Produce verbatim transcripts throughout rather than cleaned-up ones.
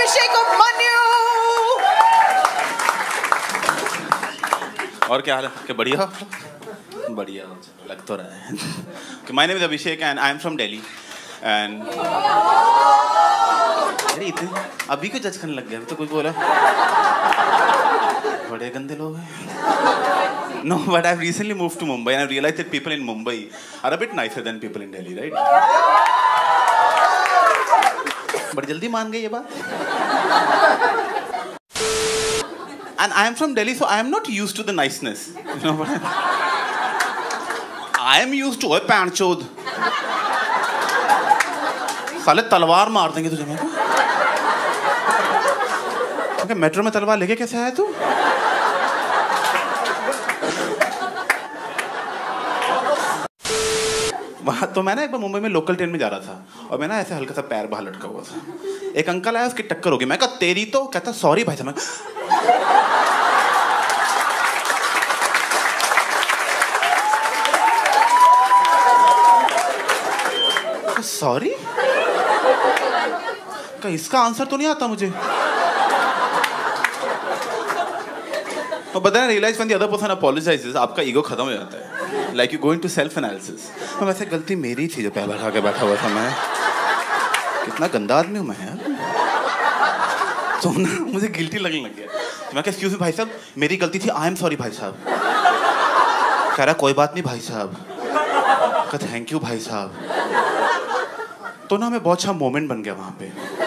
Abhishek Upmanyu. और क्या हाल है? क्या बढ़िया? बढ़िया लग तो रहा है. My name is Abhishek and I am from Delhi. And अरे इतने अभी क्यों जज करने लग गया? तो कुछ बोला? बड़े गंदे लोग हैं. No, but I've recently moved to Mumbai and I've realized that people in Mumbai are a bit nicer than people in Delhi, right? बड़ी जल्दी मान गए ये बात. And I am from Delhi, so I am not used to the niceness. You know what? I am used to a panchod. साले तलवार मार देंगे तुझे मेरे को. okay, मेट्रो में तलवार लेके कैसे आया तू? वहाँ तो मैं ना एक बार मुंबई में लोकल ट्रेन में जा रहा था और मैं ना ऐसे हल्का सा पैर बाहर लटका हुआ था. एक अंकल आया, उसकी टक्कर हो गई. मैं कहा तेरी तो. कहता सॉरी भाई साहब. सॉरी. इसका आंसर तो नहीं आता मुझे. तो बताया realize when the other person apologizes आपका ईगो खत्म हो जाता है. Like you go into self analysis. तो वैसे गलती मेरी थी जो पैर बैठा के बैठा हुआ था. मैं कितना गंदा आदमी हूँ मैं यार. तो ना मुझे गिल्टी लगने लग गया. तो मैं कहा एक्सक्यूज मी भाई साहब, मेरी गलती थी. आई एम सॉरी भाई साहब. कह रहा कोई बात नहीं भाई साहब. कहा थैंक यू भाई साहब. तो ना हमें बहुत अच्छा मोमेंट बन गया वहाँ पे.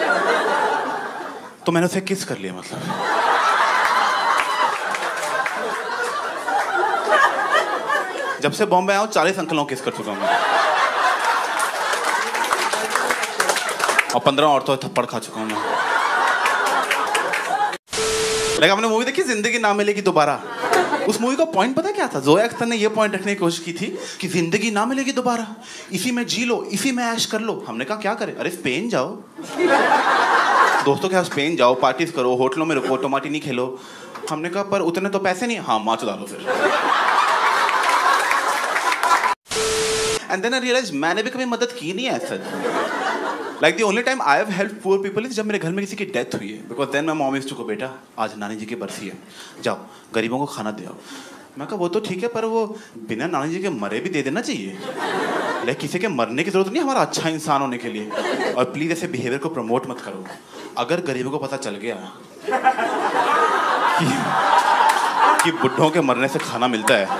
तो मैंने उसे किस कर लिया. मतलब जब से बॉम्बे आया हूँ चालीस अंकलों किस कर चुका हूँ मैं. और पंद्रह औरतों थप्पड़ खा चुका हूँ मैं. लेकिन आपने मूवी देखी जिंदगी ना मिलेगी दोबारा? उस मूवी का पॉइंट पता क्या था? जोया अख्तर ने ये पॉइंट रखने की कोशिश की थी कि जिंदगी ना मिलेगी दोबारा, इसी में जी लो, इसी में ऐश कर लो. हमने कहा क्या करें? अरे स्पेन जाओ. दोस्तों के साथ स्पेन जाओ, पार्टीज करो, होटलों में रुको, टोमाटी नहीं खेलो. हमने कहा पर उतने तो पैसे नहीं. हाँ माँ चुदा लो फिर. एंड देन आई रियलाइज मैंने भी कभी मदद की नहीं है ऐसा. Like the only time I have helped poor people is जब मेरे घर में किसी की डेथ हुई है. Because then my mom used to go, बेटा आज नानी जी की बरसी है, जाओ गरीबों को खाना दे आओ. मैं कहा वो तो ठीक है पर वो बिना नानी जी के मरे भी दे देना चाहिए. लेकिन किसी के मरने की जरूरत नहीं हमारा अच्छा इंसान होने के लिए. और प्लीज ऐसे बिहेवियर को प्रमोट मत करो. अगर गरीबों को पता चल गया कि, कि बुढ़ों के मरने से खाना मिलता है,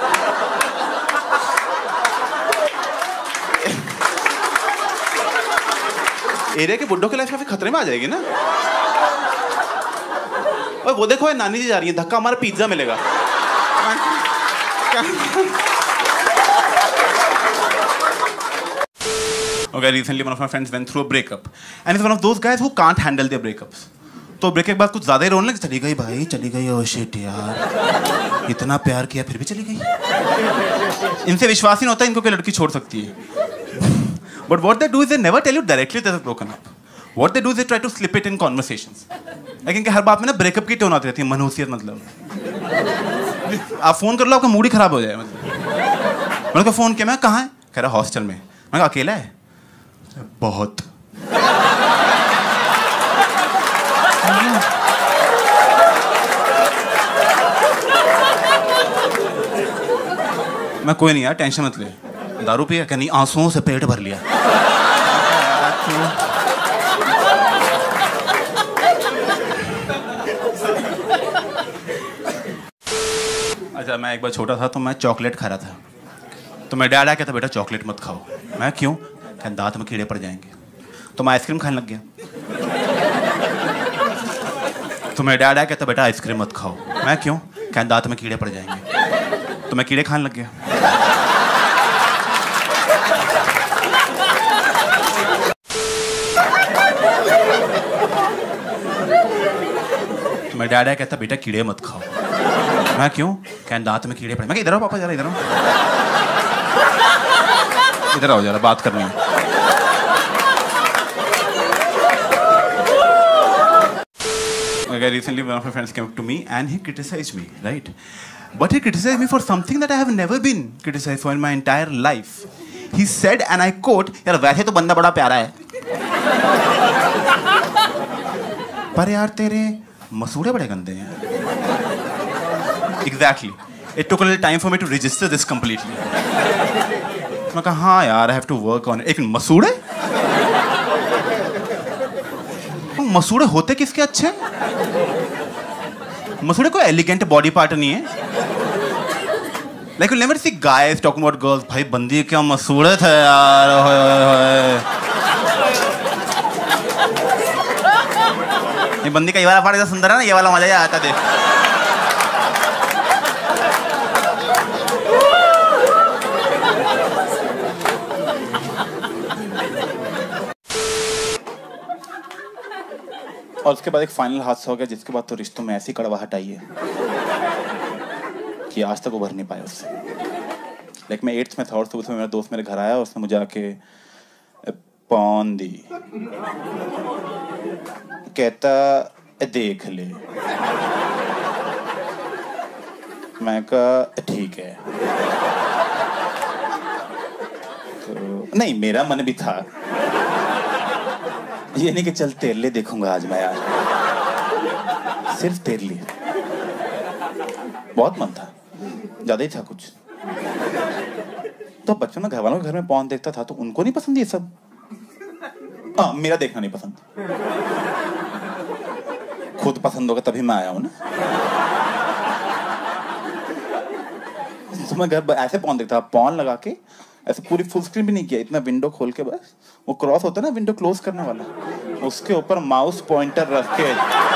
एरिया के बुड्ढों की लाइफ काफी खतरे में आ जाएगी ना. और वो देखो नानी जी जा रही है, धक्का हमारा पिज्जा मिलेगा. Okay, recently one of my friends went through a breakup and he's one of those guys who can't handle their breakups. तो ब्रेक के बाद कुछ ज्यादा ही रोने लगे. चली गई भाई, चली गई. ओह शिट यार, इतना प्यार किया फिर भी चली गई. इनसे विश्वास ही नहीं होता इनको कोई लड़की छोड़ सकती है. But what they do is they never tell you directly they have broken up. What they do is they try to slip it in conversations. लेकिन कि हर बात में ना ब्रेकअप की टोन आती रहती है. मनहूसियत मतलब आप फोन कर लो आपका मूड ही खराब हो जाए. मतलब मैंने कहा फोन किया. मैं कहाँ है? कह रहा हॉस्टल में. मैं कहा अकेला है? बहुत. मैं कोई नहीं यार टेंशन मत ले. दारू पिया? क्या नहीं, आंसुओं से पेट भर लिया. अच्छा मैं एक बार छोटा था तो मैं चॉकलेट खा रहा था. तो मैं डैड आया कहता बेटा चॉकलेट मत खाओ. मैं क्यों? क्या दांत में कीड़े पड़ जाएंगे. तो मैं आइसक्रीम खाने लग गया. तो मैं डैड आया कहता बेटा आइसक्रीम मत खाओ. मैं क्यों? क्या दांत में कीड़े पड़ जाएंगे. तो मैं कीड़े खाने लग गया. मैं डैड आया कहता बेटा कीड़े मत खाओ. मैं क्यों? क्या दांत में कीड़े पड़े. मैं इधर आओ पापा जरा, इधर आओ, इधर आओ जरा बात करनी है. Okay, recently one of my friends came up to me and he criticized me, right? But he criticized me for something that I have never been criticized for in my entire life. He said, and I quote, यार वैसे तो बंदा बड़ा प्यारा है. पर यार तेरे मसूड़े बड़े गंदे हैं। Exactly, it took a little time for me to register this completely. मैं कहा हाँ यार, I have to work on it. एक मसूड़े, मसूड़े होते किसके अच्छे? मसूड़े कोई एलिगेंट बॉडी पार्ट नहीं है। Like you never see guys talking about girls, भाई बंदी क्या मसूड़े थे यार, होए होए होए। ये बंदी का ये वाला पार्ट इतना सुंदर है ना, ये वाला मजा ही आता देख। और उसके बाद एक फाइनल हादसा हो गया, जिसके बाद तो रिश्तों में ऐसी कड़वाहट आई है कि आज तक उभर नहीं पाया उससे। लाइक मैं एट्थ में था और सुबह में मेरा दोस्त मेरे घर आया और उसने मुझे आके पौन दी, कहता देख ले। मैं कहा ठीक है। तो नहीं, मेरा मन भी था, ये नहीं कि चल तेरे लिए देखूंगा आज मैं, यार सिर्फ तेरे लिए। बहुत मन था, ज्यादा ही था कुछ। तो बचपन में घर वालों के घर में पॉर्न देखता था तो उनको नहीं पसंद ये सब। हाँ, मेरा देखना नहीं पसंद। खुद पसंद होगा तभी मैं आया हूं ना। तो मैं घर ऐसे पॉर्न देखता, पॉर्न लगा के ऐसे पूरी फुल स्क्रीन भी नहीं किया, इतना विंडो खोल के बस वो क्रॉस होता है ना विंडो क्लोज करने वाला, उसके ऊपर माउस पॉइंटर रख के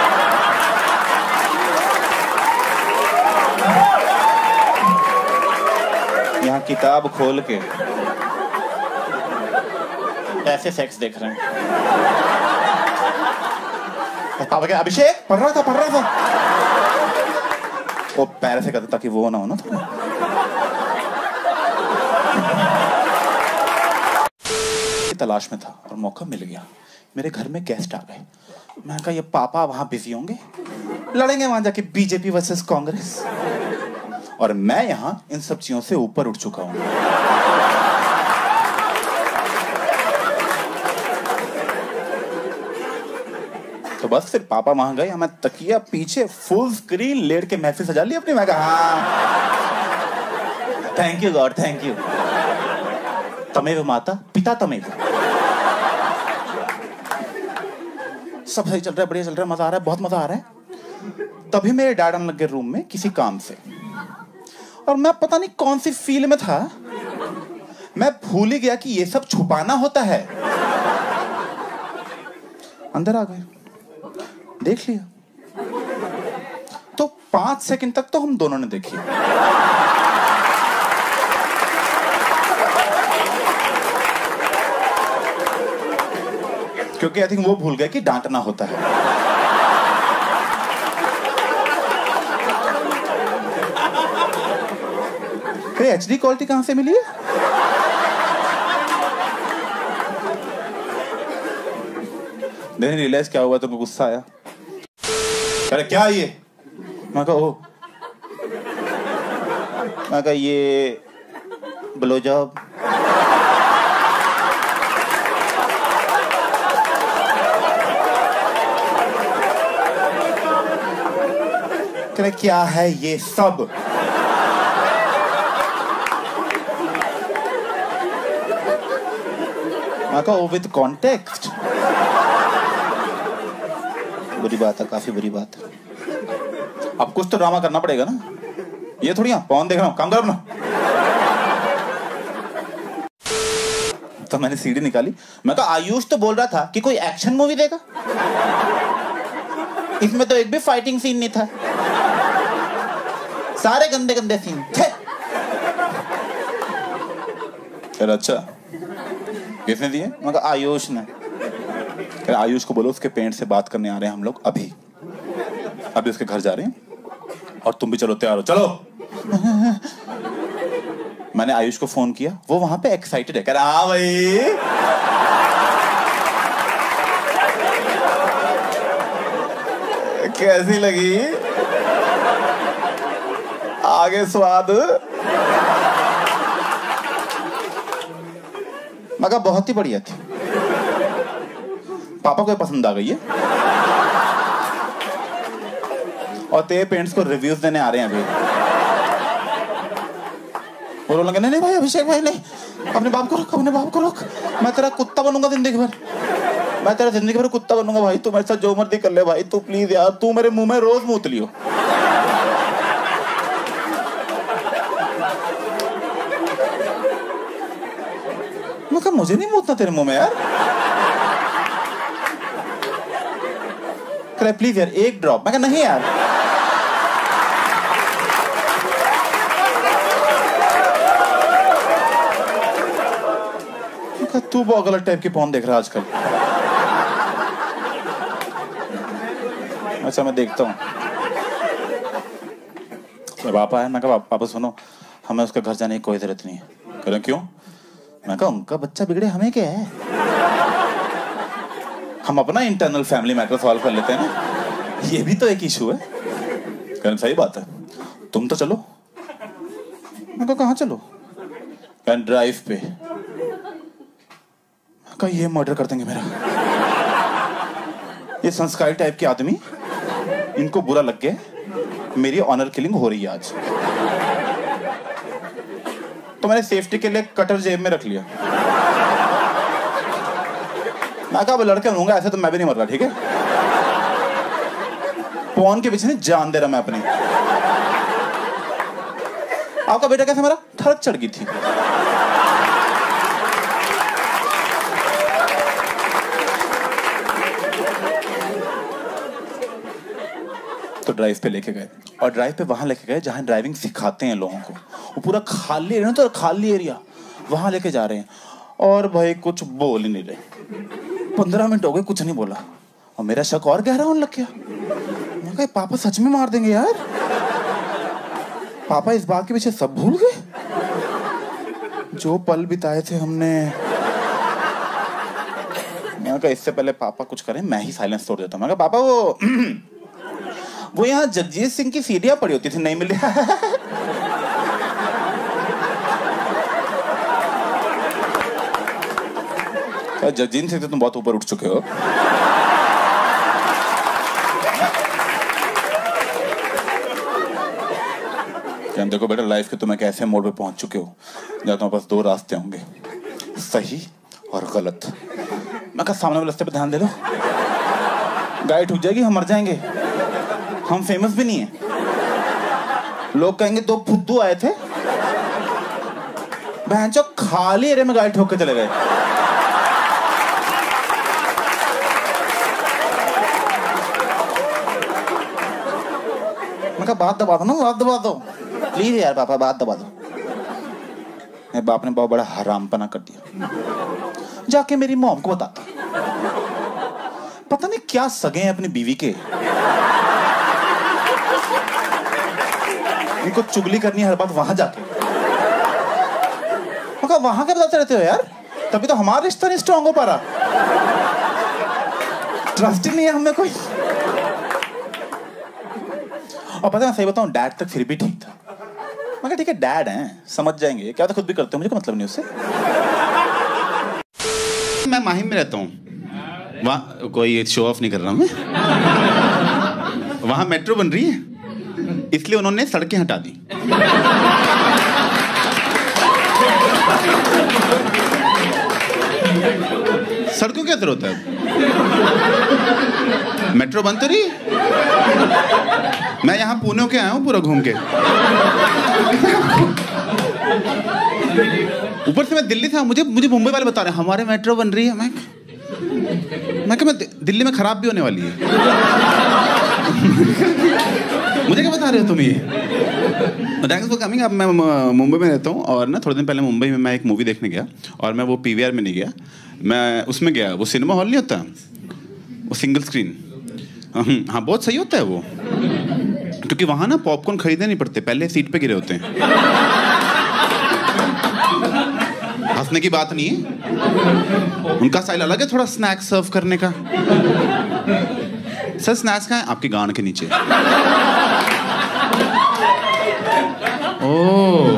यहाँ किताब खोल के ऐसे सेक्स देख रहे हैं। पापा क्या अभिषेक पढ़ रहा था पढ़ रहा था वो पैर से करता ताकि वो ना हो ना थोड़ा। तलाश में था और मौका मिल गया, मेरे घर में गेस्ट आ गए। मैं कहा ये पापा वहां बिजी होंगे, लड़ेंगे वहां जाके बीजेपी वर्सेस कांग्रेस, और मैं यहां इन सब चीजों से ऊपर उठ चुका हूं। तो बस फिर पापा वहां गए, मैं तकिया पीछे फुल स्क्रीन लेट के महफिल सजा ली अपनी। मैं कहा हाँ thank you god thank you, तमेव माता पिता तमेव। सब सही चल रहा है, बढ़िया चल रहा है, मजा आ रहा है, बहुत मजा आ रहा है। तभी मेरे डैड आने लग गए रूम में किसी काम से, और मैं पता नहीं कौन सी फील में था, मैं भूल ही गया कि ये सब छुपाना होता है। अंदर आ गए, देख लिया। तो पांच सेकंड तक तो हम दोनों ने देखी। क्योंकि आई थिंक वो भूल गए कि डांटना होता है। एचडी क्वालिटी कहां से मिली है? मैंने रियलाइज क्या हुआ, तो गुस्सा आया। अरे क्या ये? मैं कहा ओ, मैं कहा ये ब्लो जॉब। करे क्या है ये सब? मैं कहा ओ विद कॉन्टेक्स्ट। बुरी बात है, काफी बुरी बात है। अब कुछ तो ड्रामा करना पड़ेगा ना, ये थोड़ी पौन देख रहा हूं, काम कर अपना। तो मैंने सीडी निकाली, मैं कहा आयुष तो बोल रहा था कि कोई एक्शन मूवी देगा, इसमें तो एक भी फाइटिंग सीन नहीं था, सारे गंदे गंदे सीन थे। फिर अच्छा किसने दिए? मैं कहा आयुष ने। फिर आयुष को बोलो उसके पेरेंट्स से बात करने आ रहे हैं हम लोग, अभी अभी उसके घर जा रहे हैं, और तुम भी चलो, तैयार हो, चलो। मैंने आयुष को फोन किया, वो वहां पे एक्साइटेड है, कह रहा हाँ भाई। कैसी लगी आगे स्वाद? मैं कहा बहुत ही बढ़िया थी, पापा को पसंद आ गई है। और तेरे पेरेंट्स को रिव्यूज देने आ रहे हैं अभी। और वो लगे नहीं नहीं भाई अभिषेक भाई नहीं, अपने बाप को रोक, अपने बाप को रोक, मैं तेरा कुत्ता बनूंगा जिंदगी भर, मैं तेरा जिंदगी भर कुत्ता बनूंगा भाई, तू मेरे साथ जो मर्जी कर ले भाई, तू प्लीज यार, तू मेरे मुंह में रोज मूत लियो। मैं कहा मुझे नहीं मूतना तेरे मुंह में यार, कह प्लीज यार एक ड्रॉप। मैं कहा नहीं यार। तू बहुत गलत टाइप की पॉर्न देख रहा है आजकल। अच्छा मैं देखता हूँ। तो पापा है, मैं कहा पापा सुनो, हमें उसके घर जाने की कोई जरूरत नहीं है। कह रहे क्यों? मैं कहा उनका बच्चा बिगड़े हमें क्या है, हम अपना इंटरनल फैमिली मैटर सॉल्व कर लेते हैं ना, ये भी तो एक इशू है। कह रहे सही बात है, तुम तो चलो। मैं कहा कहाँ चलो? कह ड्राइव पे। का ये मर्डर कर देंगे मेरा, ये संस्कारी टाइप के आदमी, इनको बुरा लग गया, मेरी ऑनर किलिंग हो रही है आज। तो मैंने सेफ्टी के लिए कटर जेब में रख लिया। मैं कहा लड़के होंगे ऐसे तो मैं भी नहीं मर रहा, ठीक है? पॉन के पीछे नहीं जान दे रहा मैं अपनी। आपका बेटा कैसे मेरा ठड़क चढ़ गई थी। तो ड्राइव पे लेके गए, और ड्राइव पे वहां लेके गए जहां ड्राइविंग सिखाते हैं लोगों को। वो पूरा खाली एरिया, तो खाली एरिया, वहां लेके जा रहे हैं। और भाई कुछ बोल ही नहीं रहे। पंद्रह मिनट हो गए कुछ नहीं बोला, और मेरा शक और गहरा होने लग गया। मैं कहा पापा सच में मार देंगे यार, पापा इस बात के पीछे सब भूल गए जो पल बिताए थे हमने। मैं कहा इससे पहले पापा कुछ करें मैं ही साइलेंस तोड़ देता हूँ। मैं कहा पापा वो वो यहाँ जगजीत सिंह की सीढ़ियां पड़ी होती थी, नहीं मिली। जगजीत सिंह से तुम बहुत ऊपर उठ चुके हो। क्या देखो बेटा लाइफ के तुम एक ऐसे मोड़ पे पहुंच चुके हो जहाँ तुम्हारे पास दो रास्ते होंगे, सही और गलत। मैं कहा सामने वाले रास्ते पे ध्यान दे दो, गाड़ी ठुक जाएगी, हम मर जाएंगे। हम फेमस भी नहीं है, लोग कहेंगे दो फुद्दू आए थे, बहनचोद खाली एरिया में गाड़ी ठोक के चले गए। मैं कहा बात दबा दो ना, बात दबा दो प्लीज यार पापा, बात दबा दो। मेरे बाप ने बहुत बड़ा हरामपना कर दिया। जाके मेरी मॉम को बताता, पता नहीं क्या सगे हैं अपनी बीवी के, इनको चुगली करनी है हर बात वहां जाके। मगर वहां क्या बताते रहते हो यार, तभी तो हमारा रिश्ता नहीं स्ट्रांग हो पा रहा, ट्रस्ट ही नहीं है हमें कोई। और पता है सही बताऊं, डैड तक फिर भी ठीक था। मगर ठीक है डैड हैं, समझ जाएंगे, क्या तो खुद भी करते हो, मुझे कोई मतलब नहीं उससे। मैं माहिम में रहता हूँ, वहाँ कोई शो ऑफ नहीं कर रहा मैं, वहाँ मेट्रो बन रही है, इसलिए उन्होंने सड़कें हटा दी। सड़कों क्या जरूरत है, मेट्रो बंद तो रही। मैं यहाँ पुणे के आया हूँ पूरा घूम के, ऊपर से मैं दिल्ली से, मुझे मुझे मुंबई वाले बता रहे हैं हमारे मेट्रो बन रही है। मैं मैं क्या, मैं दिल्ली में खराब भी होने वाली है। मुझे क्या बता रहे हो तुम ये? Thanks for coming. अब मैं मुंबई में रहता हूँ, और ना थोड़े दिन पहले मुंबई में मैं एक मूवी देखने गया, और मैं वो पीवीआर में नहीं गया, मैं उसमें गया, वो सिनेमा हॉल नहीं होता, वो सिंगल स्क्रीन। हाँ बहुत सही होता है वो, क्योंकि वहाँ ना पॉपकॉर्न खरीदने नहीं पड़ते, पहले सीट पे गिरे होते हैं। हंसने की बात नहीं है, उनका स्टाइल अलग है थोड़ा स्नैक्स सर्व करने का। सर स्नैक्स कहाँ है? आपकी गांड के नीचे। ओह,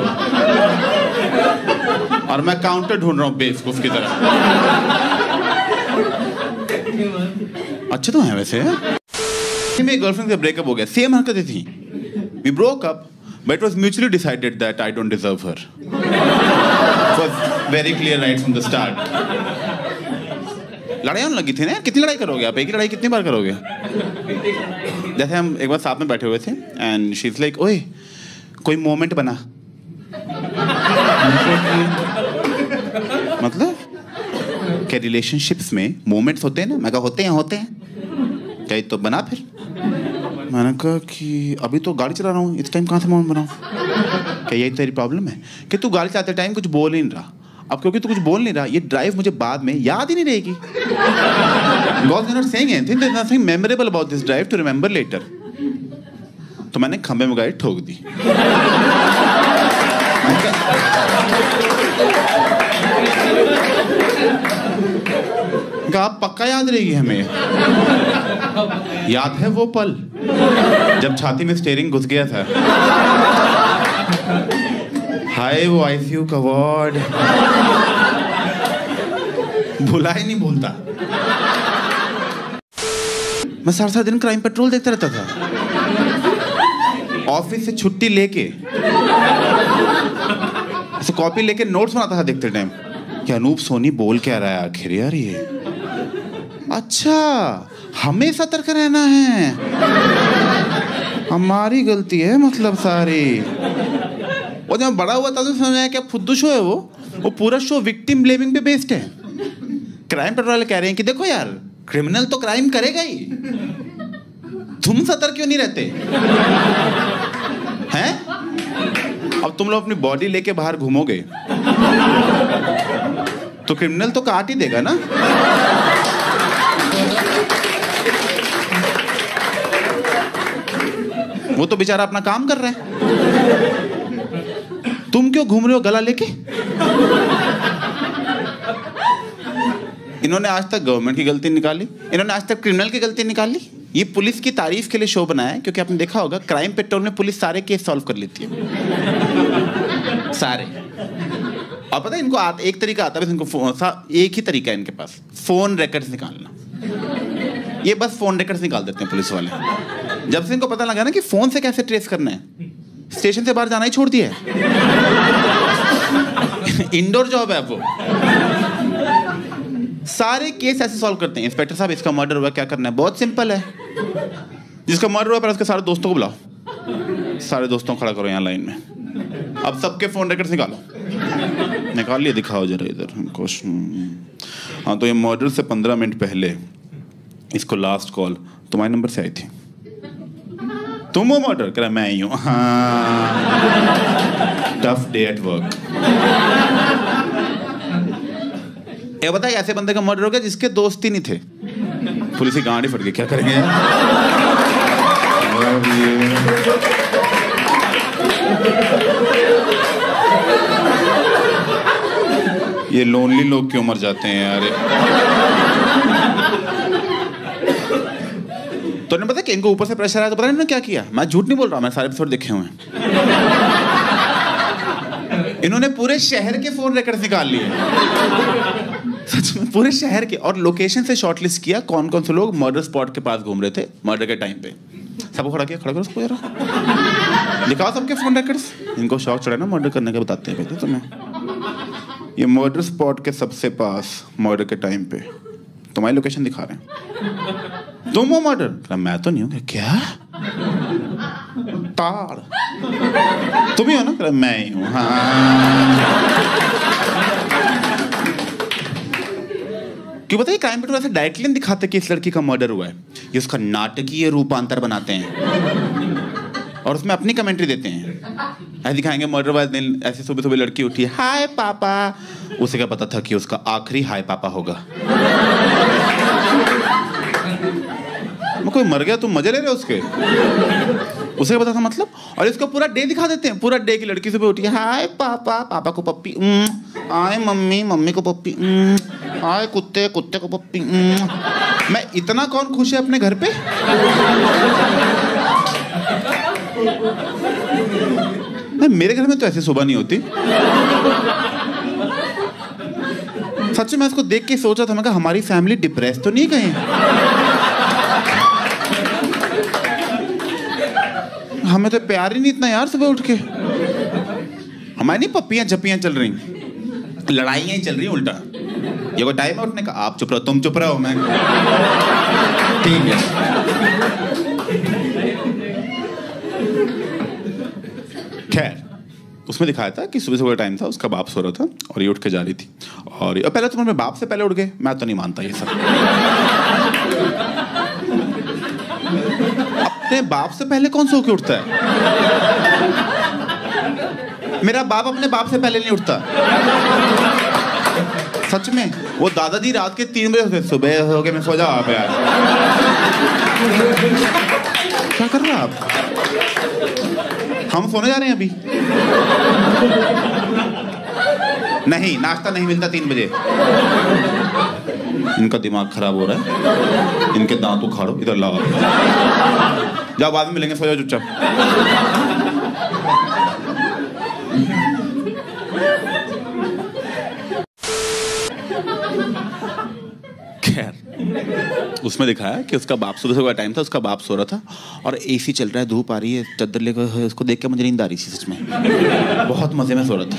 और मैं काउंटर ढूंढ रहा हूँ बेवकूफ की तरह। अच्छे तो हैं वैसे। मेरी गर्लफ्रेंड से ब्रेकअप हो गया, सेम हरकतें थी। We broke up but it was mutually decided that I don't deserve her. It was very clear right from the start. लड़ाई होने लगी थी ना, कितनी लड़ाई करोगे आप, एक ही लड़ाई कितनी बार करोगे? जैसे हम एक बार साथ में बैठे हुए थे एंड शी इज लाइक, ओए कोई मोमेंट बना। मतलब क्या रिलेशनशिप्स में मोमेंट्स होते हैं ना? मैं कहा होते हैं होते हैं क्या, तो बना फिर। मैंने कहा कि अभी तो गाड़ी चला रहा हूँ, इस टाइम कहाँ से मोमेंट बनाऊँ? क्या यही तेरी प्रॉब्लम है कि तू गाड़ी चलाते टाइम कुछ बोल ही नहीं रहा? अब क्योंकि तू कुछ बोल नहीं रहा, ये ड्राइव मुझे बाद में याद ही नहीं रहेगी। God is not saying anything, there's nothing memorable about this drive to remember later. तो मैंने खंबे में गाड़ी ठोक दी। आप पक्का याद रहेगी हमें? याद है वो पल जब छाती में स्टीयरिंग घुस गया था? हाय वो आईसीयू का वार्ड, भुला ही नहीं भूलता। मैं सारा सारा दिन क्राइम पेट्रोल देखता रहता था। ऑफिस से छुट्टी लेके ऐसे कॉपी लेके नोट्स बनाता था देखते टाइम कि अनूप सोनी बोल क्या रहा है आखिर यार ये। अच्छा हमें सतर्क रहना है, हमारी गलती है मतलब सारी। और जब बड़ा हुआ था तो समझ आया क्या फुद्दू शो है वो वो पूरा शो विक्टिम ब्लेमिंग पे बेस्ड है। क्राइम पेट्रोल वाले कह रहे हैं कि देखो यार क्रिमिनल तो क्राइम करेगा ही, तुम सतर्क क्यों नहीं रहते हैं? अब तुम लोग अपनी बॉडी लेके बाहर घूमोगे तो क्रिमिनल तो काट ही देगा ना। वो तो बेचारा अपना काम कर रहा है, तुम क्यों घूम रहे हो गला लेके? इन्होंने आज तक गवर्नमेंट की गलती निकाली, इन्होंने आज तक क्रिमिनल की गलती निकाली। ये पुलिस की तारीफ के लिए शो बनाया है क्योंकि आपने देखा होगा क्राइम पेट्रोल में पुलिस सारे केस सॉल्व कर लेती है, सारे। और पता है इनको आ, एक तरीका आता है, बस इनको एक ही तरीका है इनके पास, फोन रिकॉर्ड्स निकालना। ये बस फोन रिकॉर्ड्स निकाल देते हैं पुलिस वाले। जब से इनको पता लगा ना कि फोन से कैसे ट्रेस करना है, स्टेशन से बाहर जाना ही छोड़ दिया है। इंडोर जॉब है वो। सारे केस ऐसे सॉल्व करते हैं। इंस्पेक्टर साहब इसका मर्डर हुआ, क्या करना है? बहुत सिंपल है, जिसका मर्डर हुआ पर उसके सारे दोस्तों को बुलाओ, सारे दोस्तों को खड़ा करो यहाँ लाइन में। अब सबके फोन रिकॉर्ड्स निकालो। निकाल लिए, दिखाओ जरा इधर हमको। हाँ तो ये मर्डर से पंद्रह मिनट पहले इसको लास्ट कॉल तुम्हारे नंबर से आई थी। तुम वो मर्डर करा? मैं ही हूँ। हाँ टफ डे एट वर्क। ये बता ऐसे बंदे का मर्डर हो गया जिसके दोस्त ही नहीं थे, पुलिस की गांड ही फट गई, क्या करेंगे? ये लोनली लोग क्यों मर जाते हैं यार? तो ने पता कि इनको ऊपर से प्रेशर आया तो पता नहीं इन्होंने क्या किया। मैं झूठ नहीं बोल रहा, मैं सारे एपिसोड देखे हुए हैं। इन्होंने पूरे शहर के फोन रिकॉर्ड्स निकाल लिए, सच में पूरे शहर के, और लोकेशन से शॉर्टलिस्ट किया कौन कौन से लोग मर्डर स्पॉट के पास घूम रहे थे मर्डर के टाइम पे। सबको खड़ा किया, खड़ा करो सबको जरा, दिखाओ सबके फोन रिकॉर्ड्स। इनको शौक चढ़ा ना मर्डर करने का, बताते हैं पहले तुम्हें। ये मर्डर स्पॉट के सबसे पास मर्डर के टाइम पे तुम्हारी लोकेशन दिखा रहे हैं। तुम हो मर्डर? मैं तो नहीं हूँ। क्या ताड़ तुम ही हो ना? मैं ही हूँ। हाँ क्यों बताइए क्राइम पेट्रोल ऐसे डायरेक्टली नहीं दिखाते कि इस लड़की का मर्डर हुआ है, ये उसका नाटकीय रूपांतर बनाते हैं और उसमें अपनी कमेंट्री देते हैं। ऐसे दिखाएंगे मर्डर वाले दिन ऐसे सुबह सुबह लड़की उठी, हाय पापा, उसे क्या पता था कि उसका आखिरी हाय पापा होगा। मैं कोई मर गया तुम मजे ले रहे हो उसके, उसे पता था मतलब। और इसको पूरा डे दिखा देते हैं, पूरा डे की लड़की सुबह उठी, हाय पापा, पापा को पप्पी, आए मम्मी, मम्मी को पप्पी, आए कुत्ते, कुत्ते को पप्पी। मैं इतना कौन खुश है अपने घर पे? नहीं, मेरे घर में तो ऐसी सुबह नहीं होती। सच में इसको देख के सोचा था, मैं कहा हमारी फैमिली डिप्रेस तो नहीं कहीं। हमें तो प्यार ही नहीं इतना यार सुबह उठ के। हमारी नहीं पप्पियां झप्पियां चल रही, लड़ाइयां ही चल रही उल्टा। ये वो टाइम है उठने का, आप चुप रहो, तुम चुप रहो, मैं ठीक है। खैर उसमें दिखाया था कि सुबह सुबह टाइम था, उसका बाप सो रहा था और ये उठ के जा रही थी। और ये पहले तो अपने बाप से पहले उठ गए, मैं तो नहीं मानता ये सब। अपने बाप से पहले कौन सो के उठता है? मेरा बाप अपने बाप से पहले नहीं उठता सच में। वो दादाजी रात के तीन बजे होते, सुबह हो गए मैं सो जाओ आप यार। क्या कर रहे हैं आप? हम सोने जा रहे हैं अभी। नहीं, नाश्ता नहीं मिलता तीन बजे। इनका दिमाग खराब हो रहा है, इनके दांत उखाड़ो, इधर लाओ। जाओ बाद में मिलेंगे, सो जाओ चुपचाप। खैर उसमें दिखाया कि उसका बाप, सुबह सुबह टाइम था, उसका बाप सो रहा था और एसी चल रहा है, धूप आ रही है, चादर लेकर, उसको देख के मुझे नींद आ रही थी सच में। बहुत मजे में सो रहा था,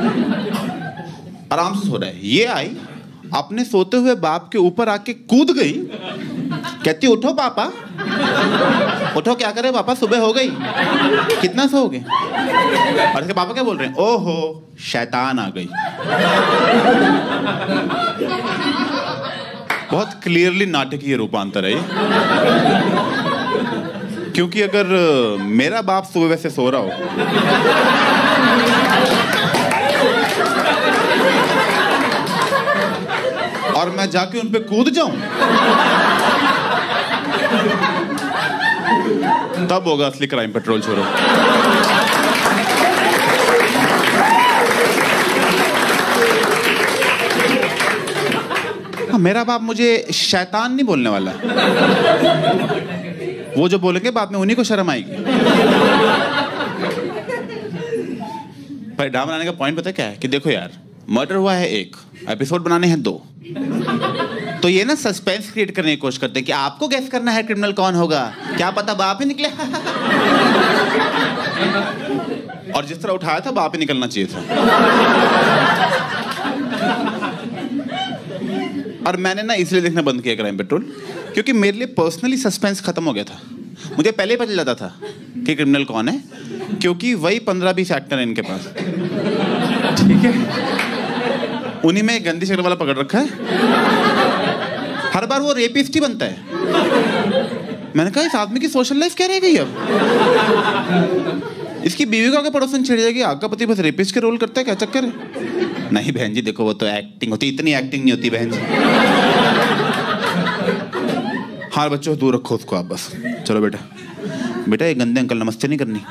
आराम से सो रहा है। ये आई अपने सोते हुए बाप के ऊपर आके कूद गई, कहती उठो पापा, उठो, क्या करे पापा, सुबह हो गई, कितना सोओगे? और इसके पापा क्या बोल रहे हैं? ओहो शैतान आ गई। बहुत क्लियरली नाटकीय रूपांतर है ये। क्योंकि अगर मेरा बाप सुबह वैसे सो रहा हो और मैं जाके उन पे कूद जाऊं, तब होगा असली क्राइम पेट्रोल छोड़ो। हाँ, मेरा बाप मुझे शैतान नहीं बोलने वाला। वो जो बोलेंगे बाद में उन्हीं को शर्म आएगी। पर ड्रामा बनाने का पॉइंट पता क्या है कि देखो यार, मर्डर हुआ है एक, एपिसोड बनाने हैं दो, तो ये ना सस्पेंस क्रिएट करने की कोशिश करते हैं कि आपको गैस करना है क्रिमिनल कौन होगा, क्या पता बाप ही निकले। और जिस तरह उठाया था बाप ही निकलना चाहिए था। और मैंने ना इसलिए देखना बंद किया क्राइम पेट्रोल, क्योंकि मेरे लिए पर्सनली सस्पेंस खत्म हो गया था। मुझे पहले ही पता चल जाता था कि क्रिमिनल कौन है, क्योंकि वही पंद्रह बीस एक्टर है इनके पास, ठीक है, उन्हीं में गंदी शक्ल वाला पकड़ रखा है। हर बार वो रेपिस्ट ही बनता है। मैंने कहा इस आदमी की सोशल लाइफ क्या रह गई अब? इसकी बीवी को आगे पड़ोसन छिड़ जाएगी, आपका पति बस रेपिस्ट के रोल करता है, क्या चक्कर है? नहीं बहन जी देखो, वो तो एक्टिंग होती, इतनी एक्टिंग नहीं होती बहन जी। हाँ बच्चों दूर रखो उसको आप बस। चलो बेटा, बेटा ये गंदे अंकल नमस्ते नहीं करनी।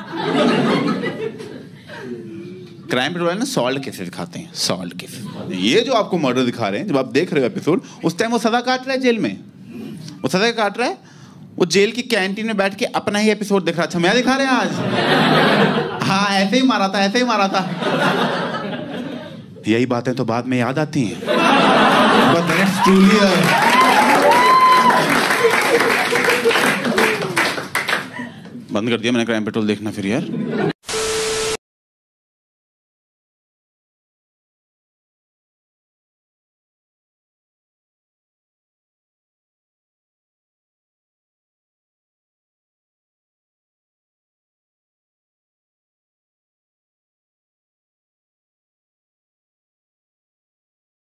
क्राइम पेट्रोल ना सॉल्ट केसेस दिखाते हैं, सॉल्ट केसेस। ये जो आपको मर्डर दिखा रहे हैं, जब आप देख रहे हो एपिसोड, उस टाइम वो सजा काट रहा है जेल में, वो सजा काट रहा है, वो जेल की कैंटीन में बैठ के अपना ही एपिसोड दिख रहा। अच्छा मैं दिखा रहे हैं आज? हाँ ऐसे ही मारा था, ऐसे ही मारा था। यही बातें तो बाद में याद आती हैं। But that's truly a... बंद कर दिया मैंने क्राइम पेट्रोल देखना फिर यार।